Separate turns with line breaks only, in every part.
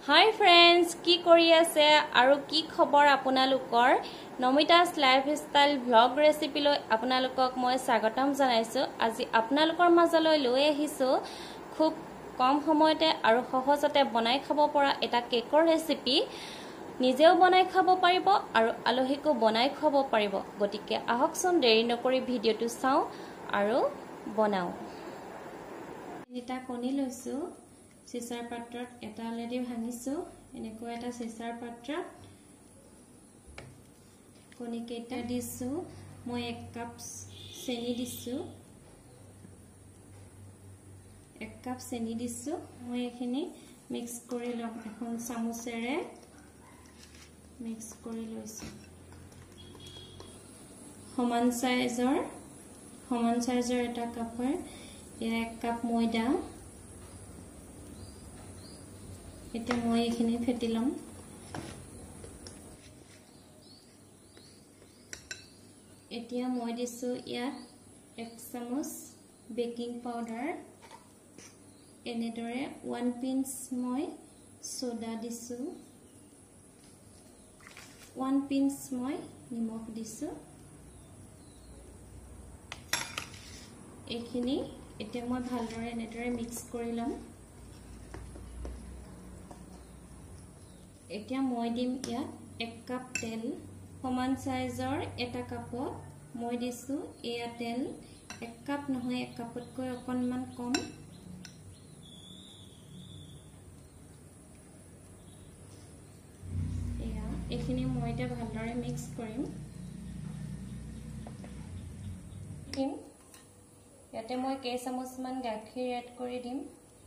Hi friends की करी आसे आरो की खबर आपनालोकर नमितास लाइफस्टाइल व्लॉग रेसिपी लै आपनालोকক মই স্বাগতম জনাইছো। আজি आपनालोকৰ মাজলৈ লৈ আহিছো খুব কম সময়তে আৰু সহজতে বনাই খাব পৰা এটা কেকৰ ৰেচিপি। নিজেও বনাই খাব পাৰিব আৰু আলহীকো বনাই খাব পাৰিব। গতিকে আহকচোন দেৰি নকৰি ভিডিওটো চাও আৰু বনাও। এটা কণী লৈছো। চিচাৰ পাত্ৰত এটা অলৰেডি ভাঙিছো। এনেকৈ এটা চিচাৰ পাত্ৰত কণী কেইটা দিছো। মই 1 কাপ চেনি দিছো। 1 কাপ চেনি দিছো। মই এখিনি মিক্স কৰি লম। এখন চামুচেৰে মিক্স কৰি লৈছো। সমান সাইজৰ এটা কাপৰ 1 কাপ ময়দা। এটা মই এখিনি ফেটি লম। এতিয়া মই দিছো ইয়াত 1 চামুচ বেকিং পাউডাৰ। এনেদৰে 1 পিঞ্চ মই সোডা দিছো। 1 পিঞ্চ মই নিমখ দিছো। এখিনি এতিয়া মই ভালদৰে এনেদৰে মিক্স কৰি লম। এতিয়া মই দিম ইয়াত 1 কাপ তেল। সমান সাইজৰ এটা কাপত মই দিছো এয়া তেল। 1 কাপ নহয়, 1 কাপতকৈ অকনমান কম। এয়া এখিনি মই এটা ভালদৰে মিক্স কৰিম। ইয়াতে মই কেই চামুচ মান গাখীৰ এড কৰি দিম।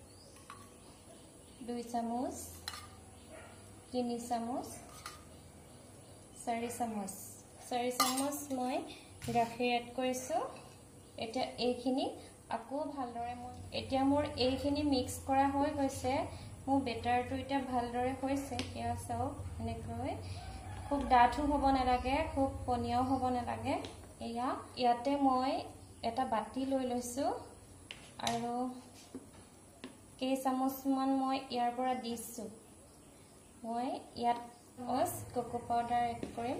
2 চামুচ, 3 চামুচ, 4 চামুচ। 4 চামুচ মই গাখীৰ এড কৰিছো। এটা এইখিনি আকৌ ভালদৰে এতিয়া মোৰ এইখিনি মিক্স কৰা হৈ গৈছে। মোৰ বেটাৰটো এটা ভালদৰে হৈছে। এয়া চাওক, এনেকৈ খুব ডাঠো হ'ব নালাগে, খুব পনিয়াও হ'ব নালাগে। এয়া ইয়াতে মই এটা বাটি লৈ লৈছো আৰু কেই চামুচ মান মই ইয়াৰ পৰা দিছো। মই ইয়াত কোকো পাউডাৰ এড কৰিম।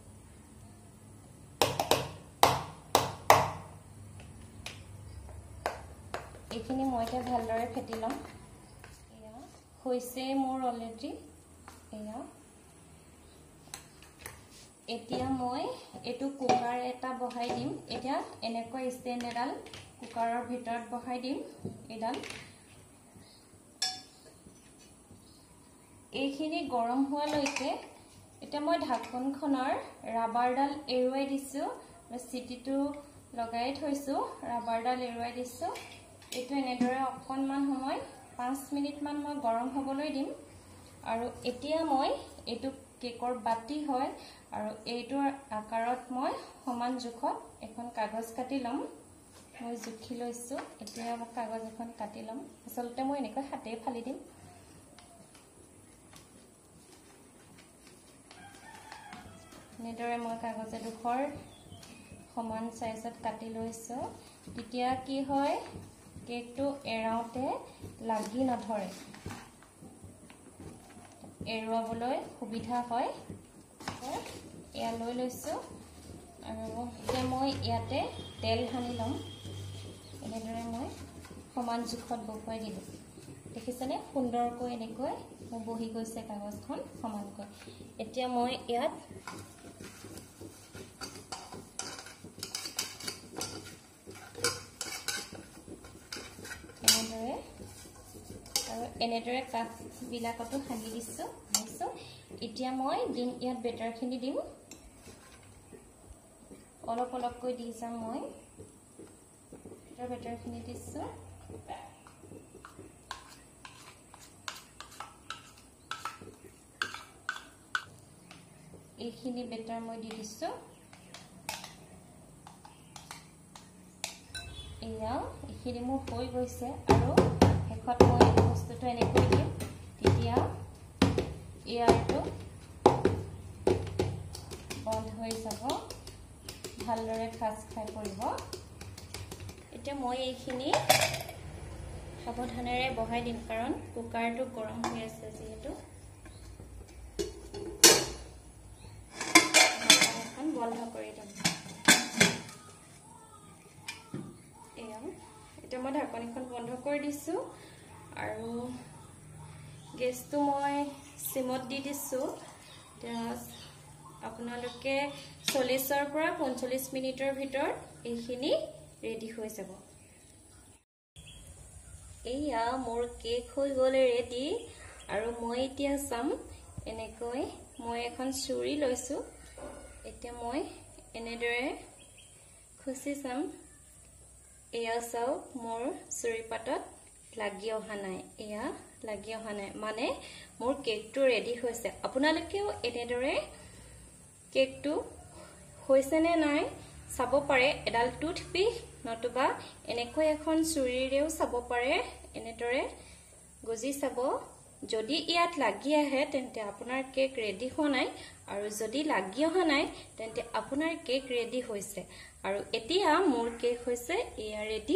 এইখিনি মই এতিয়া ভালদৰে ফেটি লম। এয়া হৈছে মোৰ অলৰেডি। এয়া এতিয়া মই এটো কুকাৰ এটা বহাই দিম। এতিয়া এনেকৈ ষ্টেণ্ড এডাল কুকাৰৰ ভিতৰত বহাই দিম। এডাল এইখিনি গৰম হোৱালৈকে এতিয়া মই ঢাকনখনৰ ৰাবাৰডাল এৰুৱাই দিছো। চিটিটো লগাই থৈছো, ৰাবাৰডাল এৰুৱাই দিছো। এটো এনেদৰে অকনমান সময় 5 মিনিট মান মই গৰম হ'বলৈ দিম। আৰু এতিয়া মই এটো কেকৰ বাটি হয় আৰু এইটোৰ আকাৰত মই সমান জোখত এখন কাগজ কাটি লম। মই জুখি লৈছো। এতিয়া মই কাগজ এখন কাটি লম। আচলতে মই এনেকৈ হাতে ফালি দিম। নেদৰে মই কাগজ এডোখৰ সমান সাইজত কাটি লৈছো। তেতিয়া কি হয়, কেকটো এৰাওতে লাগি নধৰে, এৰুৱাবলৈ সুবিধা হয়। এয়া লৈ লৈছো আৰু এতিয়া মই ইয়াতে তেল সানি লম। এনেদৰে মই সমান জোখত বহুৱাই দিলো। দেখিছেনে সুন্দৰকৈ এনেকৈ মোৰ বহি গৈছে কাগজখন সমানকৈ। এতিয়া মই ইয়াত এনেদৰে কাপ বিলাকতো সানি দিছো। এতিয়া মই দিম ইয়াত বেটাৰখিনি দিম। অলপ অলপকৈ দি যাম। মই বেটাৰখিনি দিছো। এইখিনি বেটাৰ মই দি দিছো। এয়া এইখিনি মোৰ হৈ গৈছে আৰু শেষত মই বস্তুটো এনেকৈ দিম। তেতিয়া এয়াৰটো বন্ধ হৈ যাব, ভালদৰে খাজ খাই পৰিব। এতিয়া মই এইখিনি সাৱধানেৰে বহাই দিম কাৰণ কুকাৰটো গৰম হৈ আছে যিহেতু ঢাকনিখন বন্ধ কৰি দিম এতিয়া মই ঢাকনিখন বন্ধ কৰি দিছো আৰু গেছটো মই সিমত দি দিছো আপোনালোকে 40 পৰা 45 মিনিটৰ ভিতৰত এইখিনি ৰেডি হৈ যাব এইয়া মোৰ কেক হৈ গলে ৰেডি আৰু মই এতিয়া চাম এনেকৈ মই এখন চুৰি লৈছো এতিয়া মই এনেদৰে খুচি চাম এয়া চাও মোৰ চুৰি পাতত লাগি অহা নাই এয়া লাগি অহা নাই মানে মোৰ কেকটো ৰেডি হৈছে আপোনালোকেও এনেদৰে কেকটো হৈছে নে নাই চাব পাৰে এডাল টুথপিক নতুবা এনেকৈ এখন চুৰিৰেও চাব পাৰে এনেদৰে গজি চাব যদি ইয়াত লাগি আহে তেন্তে আপোনাৰ কেক ৰেডি হোৱা নাই আৰু যদি লাগি অহা নাই তেন্তে আপোনাৰ কেক ৰেডি হৈছে আৰু এতিয়া মোৰ কেক হৈছে এয়া ৰেডি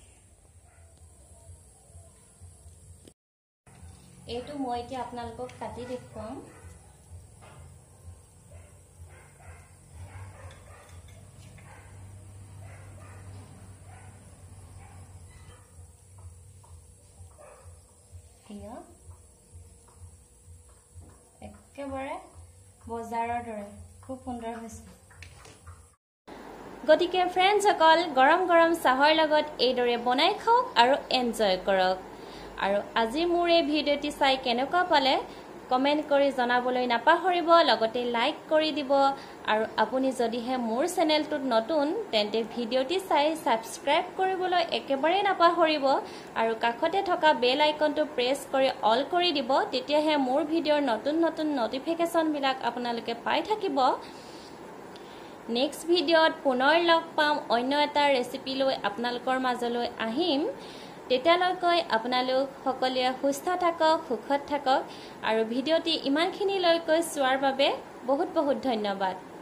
এইটো মই এতিয়া আপোনালোকক কাটি দেখুৱাম একেবাৰে বজাৰৰ দৰে খুব সুন্দৰ হৈছে গতিকে ফ্ৰেণ্ডসকল গৰম গৰম চাহৰ লগত এইদৰে বনাই খাওক আৰু এনজয় কৰক আৰু আজি মোৰ এই ভিডিঅ'টি চাই কেনেকুৱা পালে কমেন্ট কৰি জনাবলৈ নাপাহৰিব লগতে লাইক কৰি দিব আৰু আপুনি যদিহে মোৰ চেনেলটোত নতুন তেন্তে ভিডিঅ'টি চাই সাবস্ক্ৰাইব কৰিবলৈ একেবাৰে নাপাহৰিব আৰু কাষতে থকা বেল আইকনটো প্ৰেছ কৰি অল কৰি দিব তেতিয়াহে মোৰ ভিডিঅ'ৰ নতুন নতুন নটিফিকেশন বিলাক আপোনালোকে পাই থাকিব নেক্সট ভিডিঅ'ত পুনৰ লগ পাম অন্য এটা ৰেচিপি লৈ আপোনালোকৰ মাজলৈ আহিম তেতিয়ালৈকৈ আপোনালোক সকলোৱে সুস্থ থাকক সুখত থাকক আৰু ভিডিঅ'টি ইমানখিনিলৈকৈ চোৱাৰ বাবে বহুত বহুত ধন্যবাদ